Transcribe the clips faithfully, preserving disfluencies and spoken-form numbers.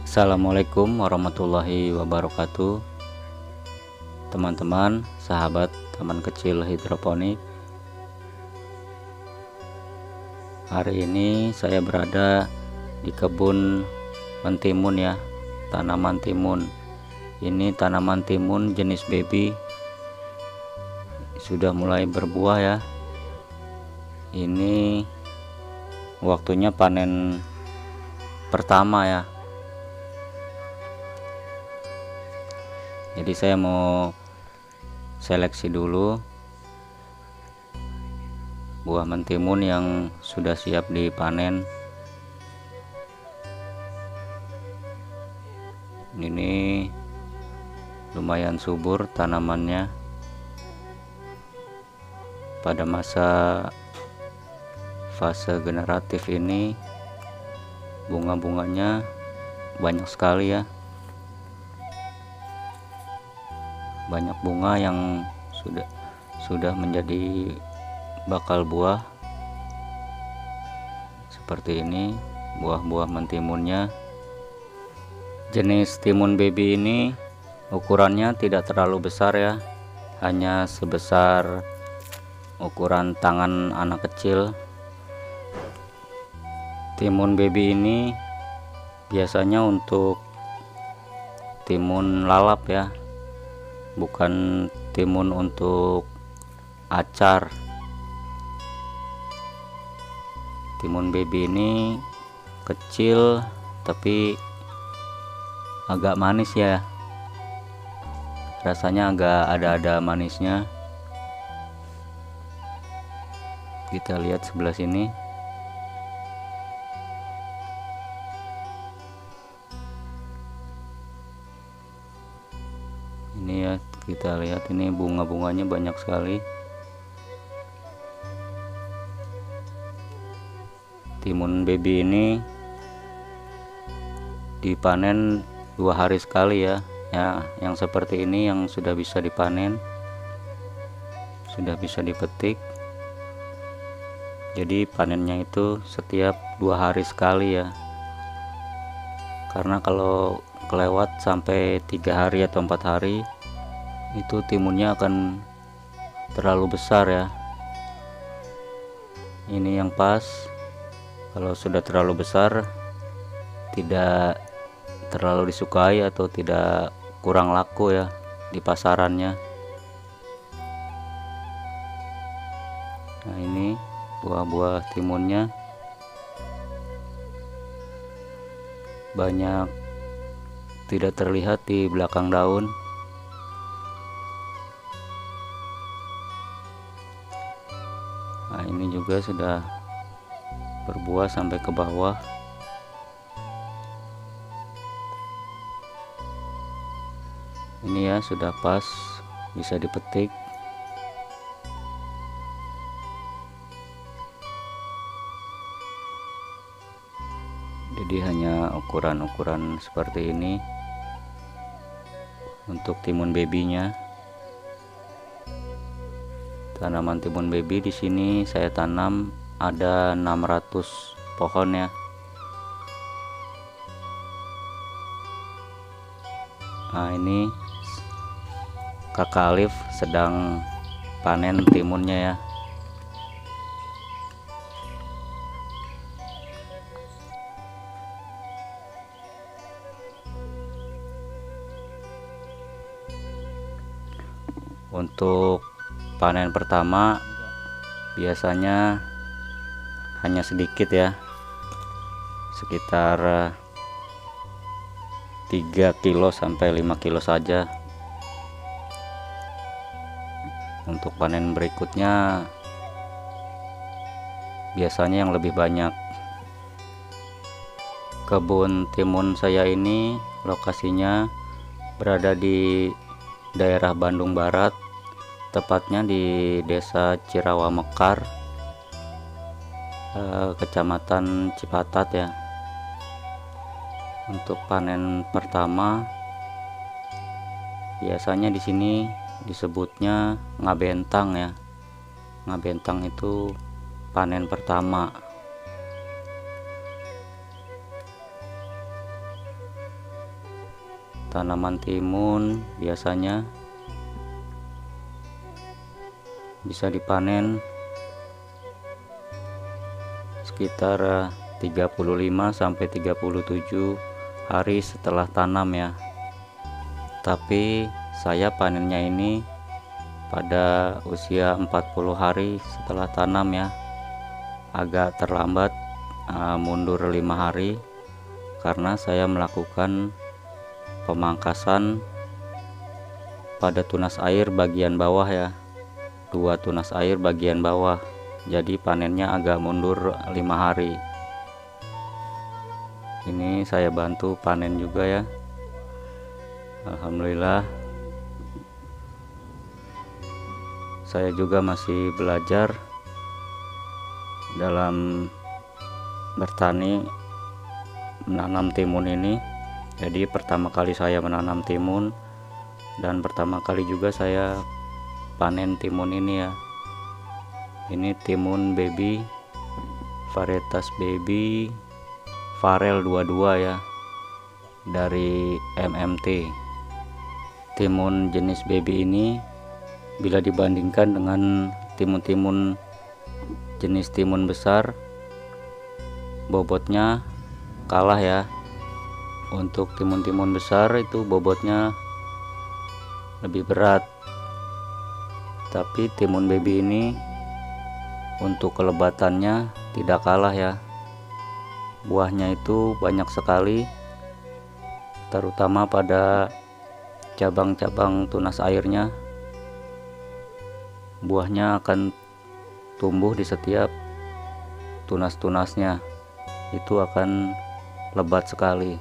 Assalamualaikum warahmatullahi wabarakatuh, teman-teman, sahabat taman kecil hidroponik. Hari ini saya berada di kebun mentimun ya, tanaman timun. Ini tanaman timun jenis baby, sudah mulai berbuah ya. Ini waktunya panen pertama ya. Jadi saya mau seleksi dulu buah mentimun yang sudah siap dipanen. Ini lumayan subur tanamannya. Pada masa fase generatif ini bunga-bunganya banyak sekali ya. Banyak bunga yang sudah sudah menjadi bakal buah seperti ini. Buah-buah mentimunnya jenis timun baby ini ukurannya tidak terlalu besar ya, hanya sebesar ukuran tangan anak kecil. Timun baby ini biasanya untuk timun lalap ya, bukan timun untuk acar. Timun baby ini kecil tapi agak manis ya, rasanya agak ada-ada manisnya. Kita lihat sebelah sini. Ini ya, kita lihat ini bunga-bunganya banyak sekali. Timun baby ini dipanen dua hari sekali ya. Ya, yang seperti ini yang sudah bisa dipanen, sudah bisa dipetik. Jadi panennya itu setiap dua hari sekali ya. Karena kalau kelewat sampai tiga hari atau empat hari, itu timunnya akan terlalu besar ya. Ini yang pas. Kalau sudah terlalu besar, tidak terlalu disukai atau tidak, kurang laku ya di pasarannya. Nah, ini buah-buah timunnya banyak tidak terlihat di belakang daun. Nah, ini juga sudah berbuah sampai ke bawah. Ini ya sudah pas, bisa dipetik. Jadi hanya ukuran-ukuran seperti ini untuk timun babynya. Tanaman timun baby di sini saya tanam ada enam ratus pohon ya. Nah, ini Kakak Alif sedang panen timunnya ya. Untuk panen pertama biasanya hanya sedikit ya, sekitar tiga kilo sampai lima kilo saja. Untuk panen berikutnya biasanya yang lebih banyak. Kebun timun saya ini lokasinya berada di daerah Bandung Barat, tepatnya di Desa Cirawa Mekar, eh, Kecamatan Cipatat ya. Untuk panen pertama biasanya di sini disebutnya ngabentang ya. Ngabentang itu panen pertama. tanaman timun biasanya bisa dipanen sekitar tiga puluh lima sampai tiga puluh tujuh hari setelah tanam ya. Tapi saya panennya ini pada usia empat puluh hari setelah tanam ya. Agak terlambat, uh, mundur lima hari karena saya melakukan pemangkasan pada tunas air bagian bawah ya. Dua tunas air bagian bawah. Jadi panennya agak mundur lima hari. Ini saya bantu panen juga ya. Alhamdulillah. Saya juga masih belajar dalam bertani menanam timun ini. Jadi pertama kali saya menanam timun, dan pertama kali juga saya panen timun ini ya. Ini timun baby, varietas baby Farel dua puluh dua ya, dari M M T. Timun jenis baby ini bila dibandingkan dengan timun-timun jenis timun besar, bobotnya kalah ya. Untuk timun-timun besar itu bobotnya lebih berat, tapi timun baby ini untuk kelebatannya tidak kalah ya. Buahnya itu banyak sekali, terutama pada cabang-cabang tunas airnya. Buahnya akan tumbuh di setiap tunas-tunasnya, itu akan lebat sekali.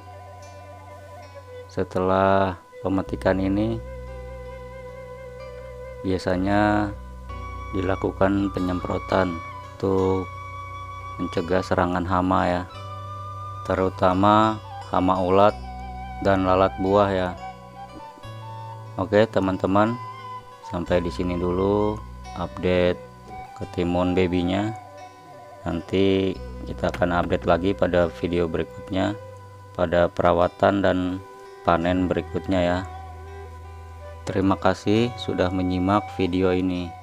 Setelah pemetikan ini biasanya dilakukan penyemprotan untuk mencegah serangan hama ya, terutama hama ulat dan lalat buah ya. Oke teman-teman, sampai di sini dulu update ketimun babynya. Nanti kita akan update lagi pada video berikutnya, pada perawatan dan panen berikutnya ya. Terima kasih sudah menyimak video ini.